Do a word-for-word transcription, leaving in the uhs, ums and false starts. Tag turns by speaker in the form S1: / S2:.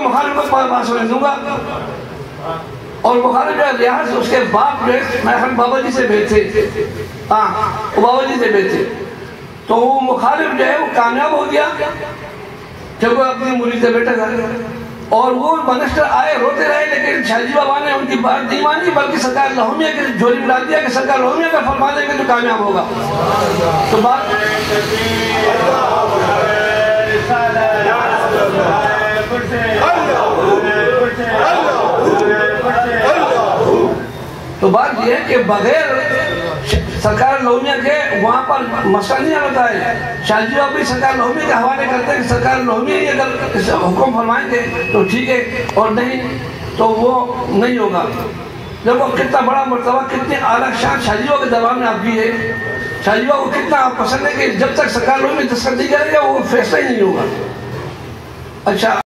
S1: مخالف کو پاس ہونے دوں گا. اور مخالف جو ہے ریاض اس کے باپ جو ہے میں بابا جی سے بیٹھ تھے, ہاں وہ بابا جی سے بیٹھ تھے, تو وہ مخالف جو ہے وہ کامیاب ہو گیا جب وہ اپنی مرید سے بیٹھا تھا. اور وہ منسٹر آئے روتے رہے لیکن شاہ جی بابا نے ان کی بات نہیں مانی, بلکہ سرکار لہومیہ کے جھولی میں ڈال دیا کہ سرکار لہومیہ کا فرما دیں گے تو کامیاب ہوگا. تو بات تو بات یہ ہے کہ بغیر سرکار لہومیہ کے وہاں پر مسئلہ نہیں آتا ہے. شاہ جی بابا بھی سرکار لہومیہ کے حوالے کرتے ہیں کہ سرکار لہومیہ ہی اگر حکم فرمائیں گے تو ٹھیک ہے, اور نہیں تو وہ نہیں ہوگا. جب وہ کتنا بڑا مرتبہ کتنی اعلیٰ شان شاہ جی بابا کے دربار میں آپ کی ہے, شاہ جی بابا کو کتنا آپ پسند ہے کہ جب تک سرکار لہومیہ دستخط نہیں کرے گا وہ فیصلہ ہی نہیں ہوگا. اچھا